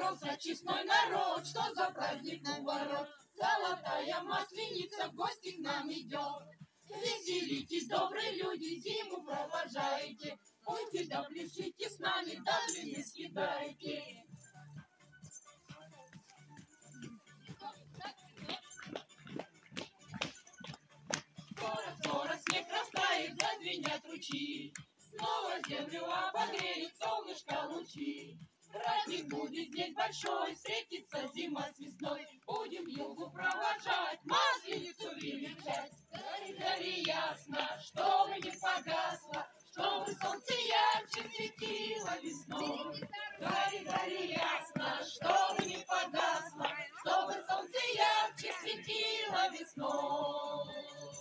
Собрался честной народ, что за праздник у ворот. Золотая масленица в гости к нам идет. Веселитесь, добрые люди, зиму провожаете. Пойте да пляшите с нами, да блины съедайте. Скоро снег растает, зазвенят ручьи. Снова землю обогреет солнышко лучи. Праздник будет здесь большой, встретится зима с весной. Будем югу провожать, масленицу величать. Гори, гори ясно, чтобы не погасло, чтобы солнце ярче светило весной. Гори, гори ясно, чтобы не погасло, чтобы солнце ярче светило весной.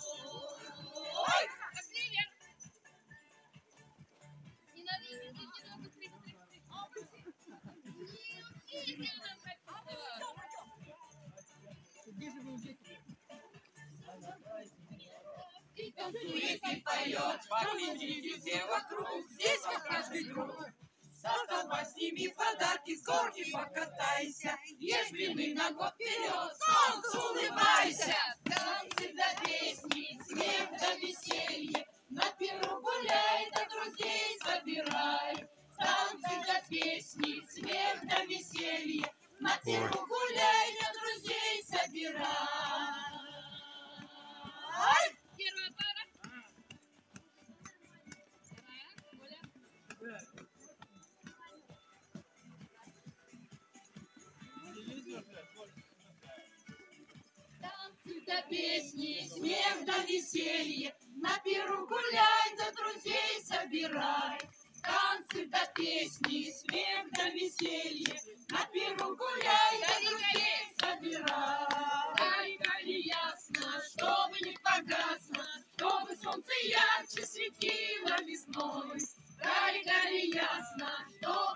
И танцует, и поет, смотрите все вокруг, здесь вот каждый друг. Со столба сними подарки, с горки покатайся, ешь блины на год вперед, солнцу улыбайся. Танцы до песни, смех до веселья, на пиру гуляй, да друзей собирай. Танцы до песни, смех до веселья, на пиру гуляй, да друзей собирай. Первая пара. Танцы до песни, смех до веселья, на пиру гуляй, да друзей собирай. Танцы до песни, смех до веселья, на пиру гуляй, да друзей собирай. Гори, гори ясно, чтобы не погасло, чтобы солнце ярче светило весной. Гори, гори ясно, чтобы